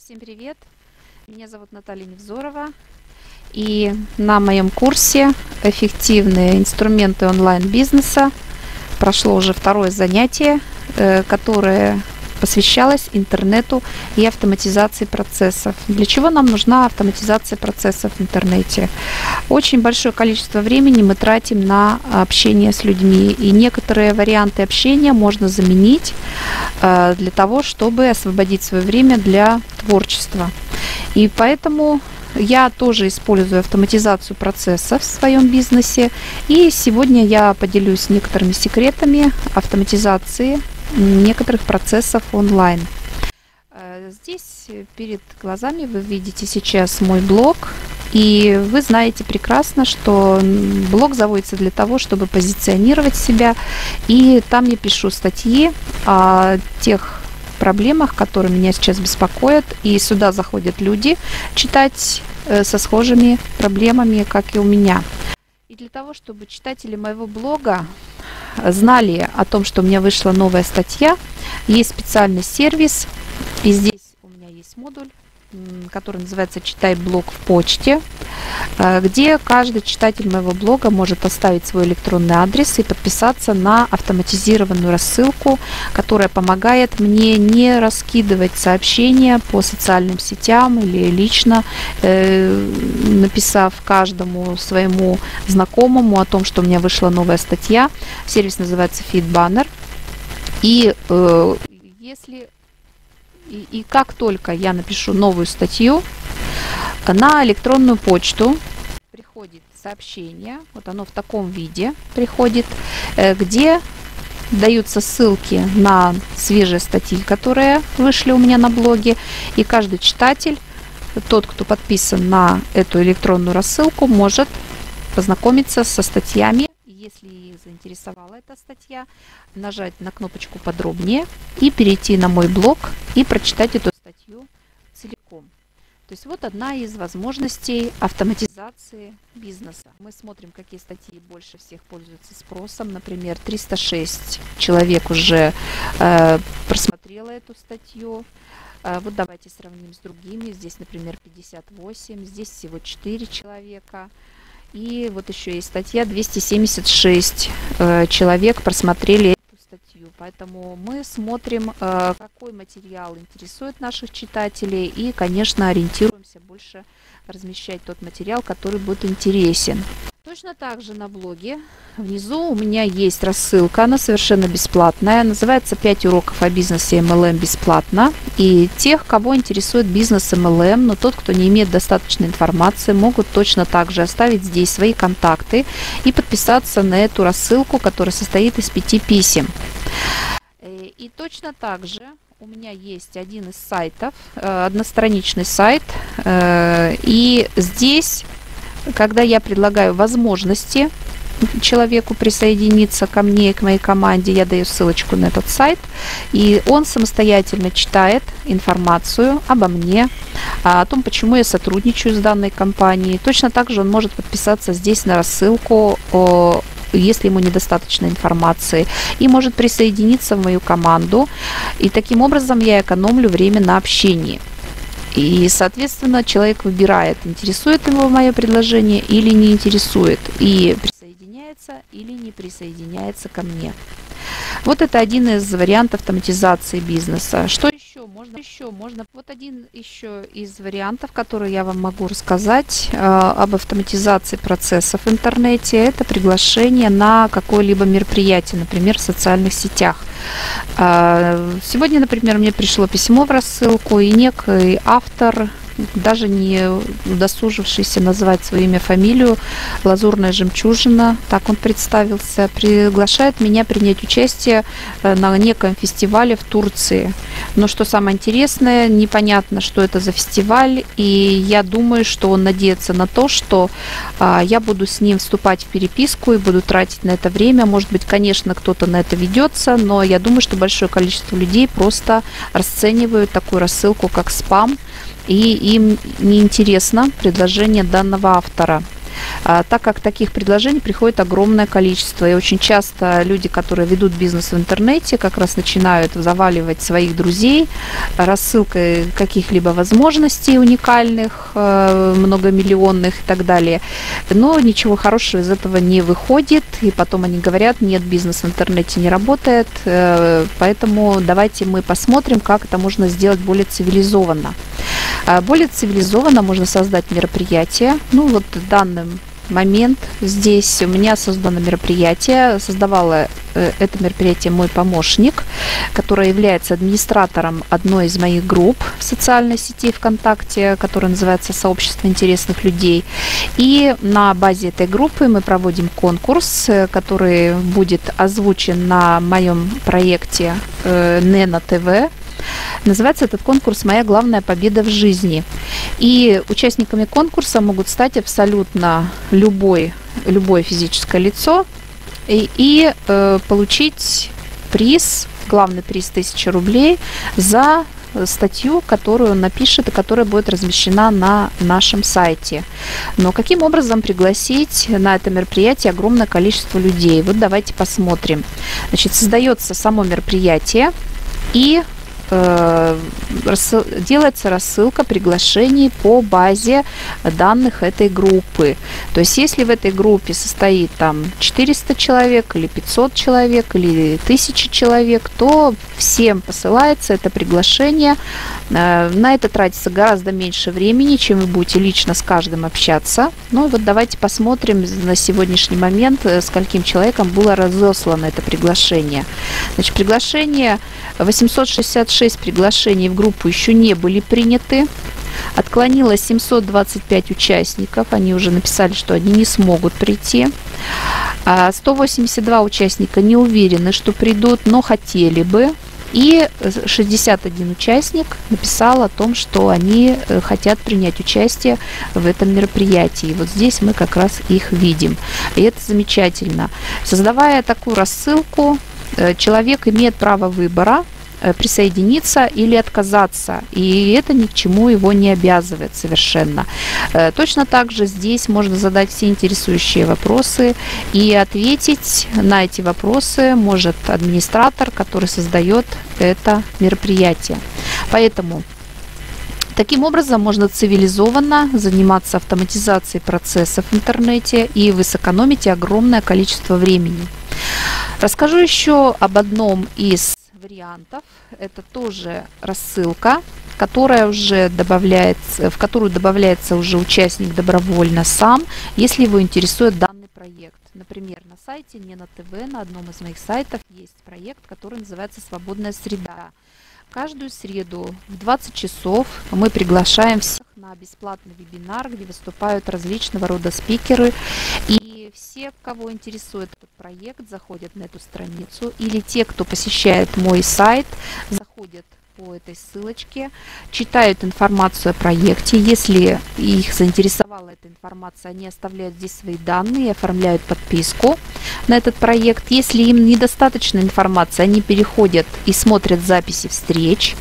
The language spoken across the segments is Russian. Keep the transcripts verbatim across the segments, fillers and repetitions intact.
Всем привет! Меня зовут Наталья Невзорова, и на моем курсе «Эффективные инструменты онлайн-бизнеса» прошло уже второе занятие, которое посвящалось интернету и автоматизации процессов. Для чего нам нужна автоматизация процессов в интернете? Очень большое количество времени мы тратим на общение с людьми, и некоторые варианты общения можно заменить э, для того, чтобы освободить свое время для творчества. И поэтому я тоже использую автоматизацию процессов в своем бизнесе, и сегодня я поделюсь некоторыми секретами автоматизации некоторых процессов онлайн. Здесь перед глазами вы видите сейчас мой блог, и вы знаете прекрасно, что блог заводится для того, чтобы позиционировать себя, и там я пишу статьи о тех проблемах, которые меня сейчас беспокоят, и сюда заходят люди читать со схожими проблемами, как и у меня. И для того, чтобы читатели моего блога знали о том, что у меня вышла новая статья, есть специальный сервис, и здесь у меня есть модуль, который называется «Читай блог в почте», где каждый читатель моего блога может оставить свой электронный адрес и подписаться на автоматизированную рассылку, которая помогает мне не раскидывать сообщения по социальным сетям или лично э, написав каждому своему знакомому о том, что у меня вышла новая статья. Сервис называется FeedBanner. И э, если И, и как только я напишу новую статью, на электронную почту приходит сообщение, вот оно в таком виде приходит, где даются ссылки на свежие статьи, которые вышли у меня на блоге, и каждый читатель, тот, кто подписан на эту электронную рассылку, может познакомиться со статьями. Если их заинтересовала эта статья, нажать на кнопочку «Подробнее» и перейти на мой блог и прочитать эту статью целиком. То есть вот одна из возможностей автоматизации бизнеса. Мы смотрим, какие статьи больше всех пользуются спросом. Например, триста шесть человек уже э, просмотрело эту статью. Э, вот давайте сравним с другими. Здесь, например, пятьдесят восемь, здесь всего четыре человека. И вот еще есть статья, двести семьдесят шесть э, человек просмотрели эту статью. Поэтому мы смотрим, э, какой материал интересует наших читателей, и, конечно, ориентируемся больше размещать тот материал, который будет интересен. Точно так же на блоге внизу у меня есть рассылка, она совершенно бесплатная, называется «пять уроков о бизнесе эм эл эм бесплатно». И тех, кого интересует бизнес эм эл эм, но тот, кто не имеет достаточной информации, могут точно так же оставить здесь свои контакты и подписаться на эту рассылку, которая состоит из пяти писем. И точно так же у меня есть один из сайтов, одностраничный сайт, и здесь, когда я предлагаю возможности человеку присоединиться ко мне и к моей команде, я даю ссылочку на этот сайт, и он самостоятельно читает информацию обо мне, о том, почему я сотрудничаю с данной компанией. Точно так же он может подписаться здесь на рассылку, если ему недостаточно информации, и может присоединиться в мою команду. И таким образом я экономлю время на общении. И, соответственно, человек выбирает, интересует его мое предложение или не интересует, и присоединяется или не присоединяется ко мне. Вот это один из вариантов автоматизации бизнеса. Что еще можно? Еще можно. Вот один еще из вариантов, который я вам могу рассказать э, об автоматизации процессов в интернете, это приглашение на какое-либо мероприятие, например, в социальных сетях. Э, сегодня, например, мне пришло письмо в рассылку, и некий автор, даже не удосужившийся назвать свое имя, фамилию, «Лазурная жемчужина», так он представился, приглашает меня принять участие на неком фестивале в Турции. Но что самое интересное, непонятно, что это за фестиваль, и я думаю, что он надеется на то, что а, я буду с ним вступать в переписку и буду тратить на это время. Может быть, конечно, кто-то на это ведется, но я думаю, что большое количество людей просто расценивают такую рассылку как спам, и им неинтересно предложение данного автора. так как таких предложений приходит огромное количество. И очень часто люди, которые ведут бизнес в интернете, как раз начинают заваливать своих друзей рассылкой каких-либо возможностей уникальных, многомиллионных и так далее. Но ничего хорошего из этого не выходит. И потом они говорят, нет, бизнес в интернете не работает. Поэтому давайте мы посмотрим, как это можно сделать более цивилизованно. Более цивилизованно можно создать мероприятие. Ну вот в данный момент здесь у меня создано мероприятие. Создавала это мероприятие мой помощник, который является администратором одной из моих групп в социальной сети ВКонтакте, которая называется «Сообщество интересных людей». И на базе этой группы мы проводим конкурс, который будет озвучен на моем проекте Нено ТВ. Называется этот конкурс «Моя главная победа в жизни». И участниками конкурса могут стать абсолютно любой, любое физическое лицо и, и э, получить приз, главный приз тысяча рублей за статью, которую он напишет и которая будет размещена на нашем сайте. Но каким образом пригласить на это мероприятие огромное количество людей? Вот давайте посмотрим. Значит, создается само мероприятие и делается рассылка приглашений по базе данных этой группы. То есть если в этой группе состоит там четыреста человек или пятьсот человек или тысяча человек, то всем посылается это приглашение. На это тратится гораздо меньше времени, чем вы будете лично с каждым общаться. Ну вот давайте посмотрим на сегодняшний момент, скольким человеком было разослано это приглашение. Значит, приглашение восемьсот шестьдесят шесть приглашений в группу еще не были приняты. Отклонилось семьсот двадцать пять участников. Они уже написали, что они не смогут прийти. сто восемьдесят два участника не уверены, что придут, но хотели бы. И шестьдесят один участник написал о том, что они хотят принять участие в этом мероприятии. Вот здесь мы как раз их видим. И это замечательно. Создавая такую рассылку, человек имеет право выбора присоединиться или отказаться, и это ни к чему его не обязывает совершенно. Точно так же здесь можно задать все интересующие вопросы, и ответить на эти вопросы может администратор, который создает это мероприятие. Поэтому таким образом можно цивилизованно заниматься автоматизацией процессов в интернете, и вы сэкономите огромное количество времени. Расскажу еще об одном из вариантов. Это тоже рассылка, которая уже добавляется, в которую добавляется уже участник добровольно сам, если его интересует данный проект. Например, на сайте Нено ТВ, на одном из моих сайтов, есть проект, который называется «Свободная среда». Каждую среду в двадцать часов мы приглашаем всех на бесплатный вебинар, где выступают различного рода спикеры. И все, кого интересует этот проект, заходят на эту страницу. Или те, кто посещает мой сайт, заходят по этой ссылочке, читают информацию о проекте. Если их заинтересовала эта информация, они оставляют здесь свои данные и оформляют подписку на этот проект. Если им недостаточно информации, они переходят и смотрят записи встреч.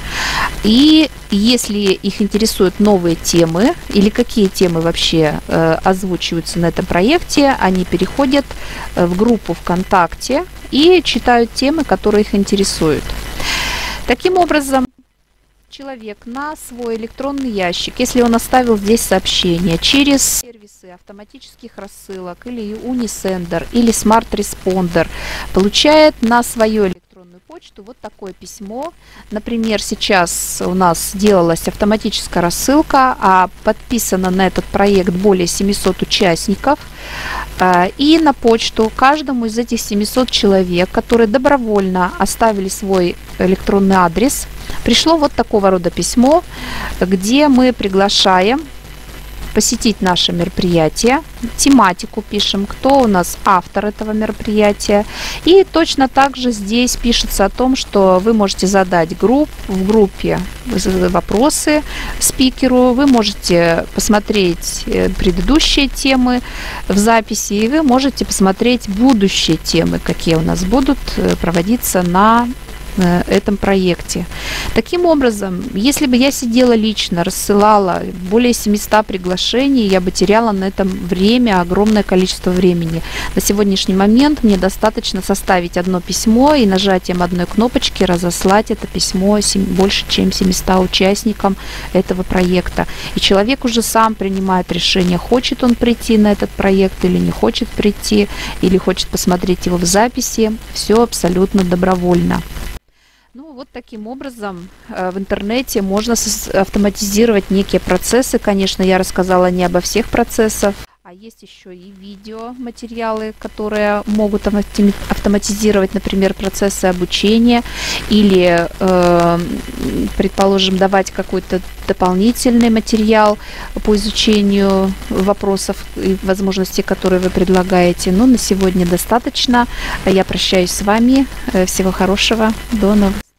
И если их интересуют новые темы или какие темы вообще э, озвучиваются на этом проекте, они переходят в группу ВКонтакте и читают темы, которые их интересуют. Таким образом, человек на свой электронный ящик, если он оставил здесь сообщение через сервисы автоматических рассылок или Unisender или Smart Responder, получает на свою электронную почту вот такое письмо. Например, сейчас у нас делалась автоматическая рассылка, а подписано на этот проект более семисот участников. И на почту каждому из этих семисот человек, которые добровольно оставили свой электронный адрес, пришло вот такого рода письмо, где мы приглашаем посетить наше мероприятие, тематику пишем, кто у нас автор этого мероприятия. И точно так же здесь пишется о том, что вы можете задать групп, в группе вопросы спикеру, вы можете посмотреть предыдущие темы в записи, и вы можете посмотреть будущие темы, какие у нас будут проводиться на э, этом проекте. Таким образом, если бы я сидела лично, рассылала более семисот приглашений, я бы теряла на этом время, огромное количество времени. На сегодняшний момент мне достаточно составить одно письмо и нажатием одной кнопочки разослать это письмо больше, чем семистам участникам этого проекта. И человек уже сам принимает решение, хочет он прийти на этот проект или не хочет прийти, или хочет посмотреть его в записи. Все абсолютно добровольно. Ну вот таким образом в интернете можно автоматизировать некие процессы. Конечно, я рассказала не обо всех процессах. А есть еще и видеоматериалы, которые могут автоматизировать, например, процессы обучения или, э, предположим, давать какой-то дополнительный материал по изучению вопросов и возможностей, которые вы предлагаете. Но на сегодня достаточно. Я прощаюсь с вами. Всего хорошего. До новых встреч.